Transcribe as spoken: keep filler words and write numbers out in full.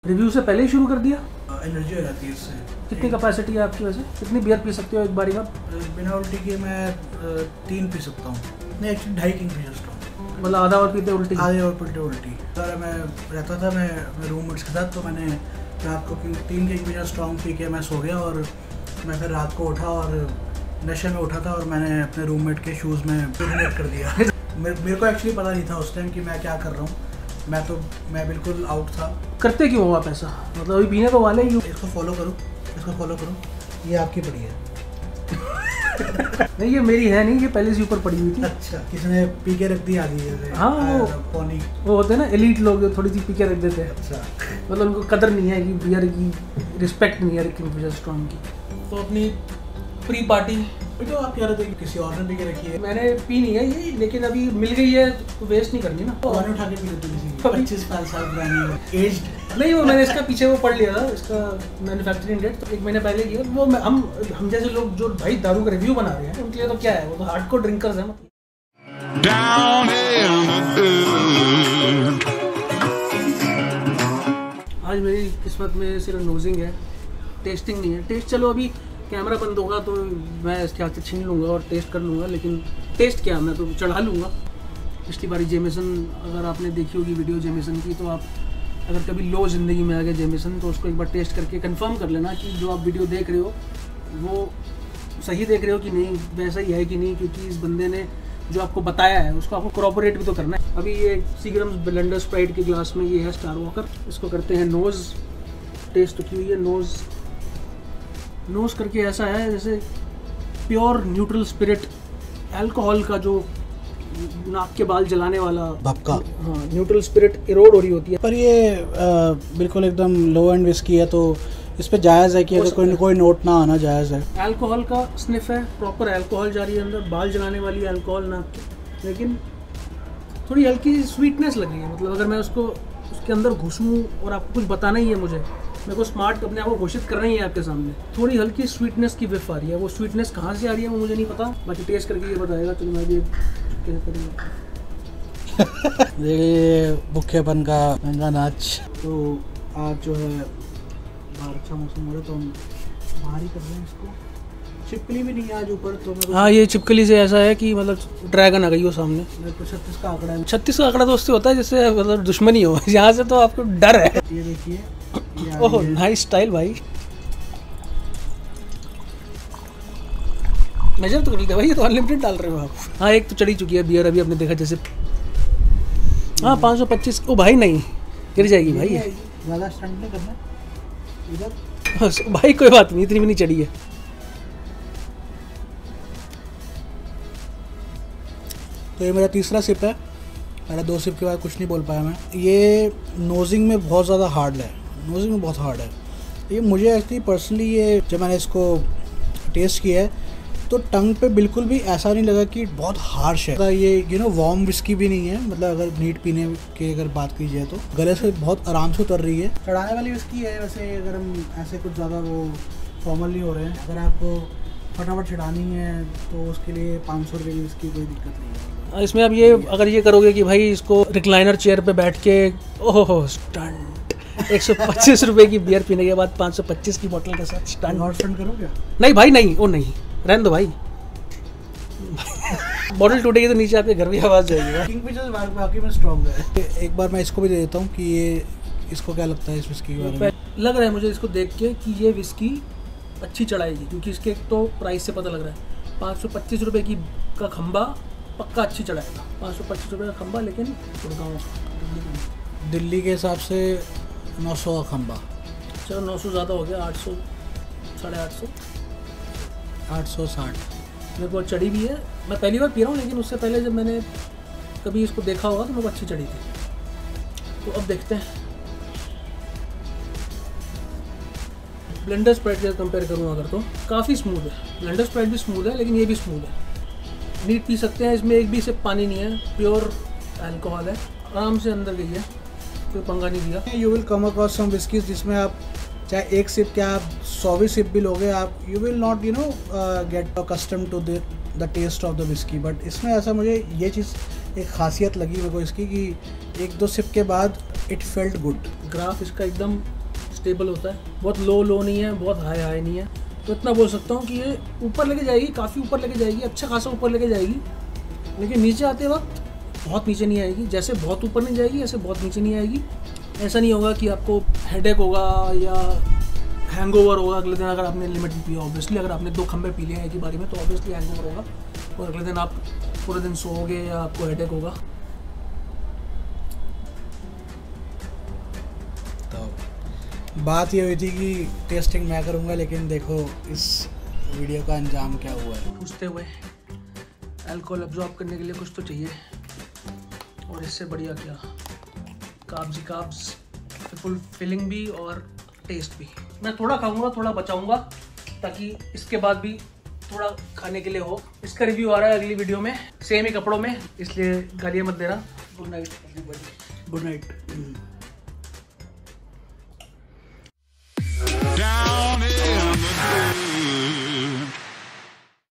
Review से पहले ही शुरू कर दिया? एनर्जी हो जाती है इससे। कितनी कैपेसिटी है आपकी वैसे? कितनी बियर पी सकते हो एक बारी में? बिना उल्टी के मैं तीन पी सकता हूँ। नहीं एक्चुअली ढाई किंग पी सकता हूँ। मतलब आधा और पीते उल्टी? आधे और पीते उल्टी। सर मैं रहता था मैं मैं रूममेट्स के साथ, तो मैंने रात को तीन किंग पीना स्ट्रॉन्ग पी के मैं सो गया और मैं फिर रात को उठा और नशे में उठा था और मैंने अपने रूममेट के शूज़ में यूरिनेट कर दिया। मेरे, मेरे को एक्चुअली पता नहीं था उस टाइम कि मैं क्या कर रहा हूँ। मैं तो मैं बिल्कुल आउट था। करते क्यों हो आप ऐसा? मतलब अभी पीने तो वाले ही। इसको फॉलो करो, इसको फॉलो करो। ये आपकी पड़ी है। नहीं ये मेरी है नहीं, ये पहले से ऊपर पड़ी हुई थी। अच्छा, किसने पी के रख दी आधी है? हाँ वो पौनी वो होते हैं ना एलीट लोग जो थोड़ी सी पी के रख देते हैं। अच्छा, मतलब उनको कदर नहीं है कि बियर की, रिस्पेक्ट नहीं है किंगफिशर स्ट्रॉन्ग की। तो अपनी प्री पार्टी तो आप कह रहे थे कि किसी और ने पी के रखी है। मैंने पी नहीं है ये, लेकिन अभी मिल गई है तो वेस्ट नहीं करनी ना। तो उठा के पी लेते किसी की पच्चीस साल पुरानी एज्ड। नहीं वो मैंने इसका पीछे वो पढ़ लिया था, इसका मैन्युफैक्चरिंग डेट तो एक महीने पहले की है। वो हम हम जैसे लोग जो भाई दारू का रिव्यू बना रहे हैं उनके लिए तो क्या है, वो तो हार्डकोर ड्रिंकर्स हैं। आज मेरी किस्मत में सिर्फ नोजिंग है, टेस्टिंग नहीं है। टेस्ट चलो अभी कैमरा बंद होगा तो मैं इसके हाथ से छीन लूँगा और टेस्ट कर लूँगा, लेकिन टेस्ट क्या मैं तो चढ़ा लूँगा। पिछली बारी जेमेसन, अगर आपने देखी होगी वीडियो जेमेसन की, तो आप अगर कभी लो ज़िंदगी में आ गए जेमेसन तो उसको एक बार टेस्ट करके कंफर्म कर लेना कि जो आप वीडियो देख रहे हो वो सही देख रहे हो कि नहीं, वैसा ही है कि नहीं, क्योंकि इस बंदे ने जो आपको बताया है उसको आपको कॉर्पोरेट भी तो करना है। अभी ये सीग्रम्स ब्लेंडर स्प्राइट के ग्लास में ये है स्टार वॉकर। इसको करते हैं नोज़ टेस्ट की हुई है। नोज़ नोज करके ऐसा है जैसे प्योर न्यूट्रल स्पिरिट, अल्कोहल का जो नाक के बाल जलाने वाला भपका। हाँ, न्यूट्रल स्पिरिट इरोड हो रही होती है। पर ये आ, बिल्कुल एकदम लो एंड विस्की है, तो इस पे जायज़ है कि अगर कोई कोई नोट ना आना जायज़ है। अल्कोहल का स्निफ है, प्रॉपर अल्कोहल जा रही है अंदर, बाल जलाने वाली अल्कोहल ना, लेकिन थोड़ी हल्की स्वीटनेस लगी है। मतलब अगर मैं उसको उसके अंदर घुसूँ और आपको कुछ बताना ही है, मुझे मेरे को स्मार्ट अपने आप को घोषित करना ही है आपके सामने, थोड़ी हल्की स्वीटनेस की विफ आ रही है। वो स्वीटनेस कहाँ से आ रही है वो मुझे नहीं पता, बाकी टेस्ट करके ये बताएगा। तो मैं भी देखिए भूखेपन का महंगा नाच। तो आज जो है बाहर अच्छा मौसम हो रहा है तो हम बाहर ही कर रहे हैं इसको। छिपकली भी नहीं है आज ऊपर, तो हाँ ये छिपकली से ऐसा है कि मतलब ड्रैगन आ गई हो सामने। मेरे को छत्तीस का आंकड़ा है। छत्तीस का आंकड़ा तो उससे होता है जिससे मतलब दुश्मनी हो, यहाँ से तो आपको डर है। ये देखिए, ओह नाइस स्टाइल भाई। मेजर तो कर लेते भाई, ये तो अनलिमिटेड डाल रहे हो आप। हाँ एक तो चढ़ी चुकी है बियर अभी, आपने देखा जैसे। हाँ पाँच सौ पच्चीस। ओ भाई नहीं गिर जाएगी भाई, ज़्यादा स्टंट नहीं करना इधर भाई। कोई बात नहीं, इतनी भी नहीं चढ़ी है। तो ये मेरा तीसरा सिप है। पहले दो सिप के बाद कुछ नहीं बोल पाया मैं। ये नोजिंग में बहुत ज़्यादा हार्ड है, नोजिंग में बहुत हार्ड है ये। मुझे एक्चुअली पर्सनली ये जब मैंने इसको टेस्ट किया है तो टंग पे बिल्कुल भी ऐसा नहीं लगा कि बहुत हार्श है। मतलब ये यू नो वार्म विस्की भी नहीं है, मतलब अगर नीट पीने की अगर बात की जाए तो गले से बहुत आराम से उतर रही है। चढ़ाने वाली विस्की है वैसे, अगर हम ऐसे कुछ ज़्यादा वो फॉर्मल नहीं हो रहे हैं। अगर आपको फटाफट चढ़ानी है तो उसके लिए पाँच सौ रुपये की विस्की कोई दिक्कत नहीं है। इसमें अब ये अगर ये करोगे कि भाई इसको रिक्लाइनर चेयर पे बैठ के ओहो स्टंट एक सौ पच्चीस रुपये की बियर पीने के बाद पाँच सौ पच्चीस की बोतल के साथ स्टंट और स्टंट करोगे? नहीं भाई नहीं, वो नहीं, रहने दो भाई। बॉटल टूटेगी तो नीचे आपके घर भी आवाज़ जाएगी। किंगफिशर वाकई में स्ट्रॉन्ग है। एक बार मैं इसको भी दे देता हूँ कि ये इसको क्या लगता है इस विस्की के बारे में। लग रहा है मुझे इसको देख के कि ये विस्की अच्छी चढ़ाएगी, क्योंकि इसके तो प्राइस से पता लग रहा है। पाँच सौ पच्चीस रुपये की का खंबा पक्का अच्छी चढ़ाएगा। पाँच सौ पच्चीस रुपये का खंबा, लेकिन दिल्ली के हिसाब से नौ सौ का खंबा। चलो नौ सौ ज़्यादा हो गया, आठ सौ साढ़े आठ सौ आठ सौ साठ मेरे को चढ़ी भी है। मैं पहली बार पी रहा हूँ, लेकिन उससे पहले जब मैंने कभी इसको देखा होगा तो मेरे को अच्छी चढ़ी थी। तो अब देखते हैं ब्लेंडर स्प्राइट से कंपेयर करूँ अगर तो काफ़ी स्मूथ है। ब्लेंडर स्प्राइट भी स्मूथ है, लेकिन ये भी स्मूथ है। नीट पी सकते हैं, इसमें एक भी सिर्फ पानी नहीं है, प्योर अल्कोहल है। आराम से अंदर गई है, कोई पंगा नहीं दिया। You will come across some whiskies जिसमें आप चाहे एक सिप क्या आप सौ भी सिप भी लोगे, आप you will not you know get accustom to the the taste of the whisky. But इसमें ऐसा मुझे ये चीज़ एक खासियत लगी मेरे को इसकी कि एक दो सिप के बाद इट फेल्ट गुड। ग्राफ इसका एकदम स्टेबल होता है, बहुत लो लो नहीं है, बहुत हाई हाई नहीं है। तो इतना बोल सकता हूँ कि ये ऊपर लेके जाएगी, काफ़ी ऊपर लेके जाएगी, अच्छा खासा ऊपर लेके जाएगी। लेकिन नीचे आते वक्त बहुत नीचे नहीं आएगी। जैसे बहुत ऊपर नहीं जाएगी, ऐसे बहुत नीचे नहीं आएगी। ऐसा नहीं होगा कि आपको हेडेक होगा या हैंगओवर होगा अगले दिन अगर आपने लिमिट पिया। ऑब्वियसली अगर आपने दो खंबे पी लिए हैं एक ही बारी में तो ऑब्वियसली हैंगओवर होगा और अगले दिन आप पूरे दिन सोओगे या आपको हेडेक होगा। तो बात ये हुई थी कि टेस्टिंग मैं करूँगा, लेकिन देखो इस वीडियो का अंजाम क्या हुआ है। पूछते हुए अल्कोहल अब्जॉर्ब करने के लिए कुछ तो चाहिए, और इससे बढ़िया क्या, काब्स ही काब्स, फुल फिलिंग भी और टेस्ट भी। मैं थोड़ा खाऊंगा, थोड़ा बचाऊंगा ताकि इसके बाद भी थोड़ा खाने के लिए हो। इसका रिव्यू आ रहा है अगली वीडियो में सेम ही कपड़ों में, इसलिए गालियाँ मत देना। Good night, good night.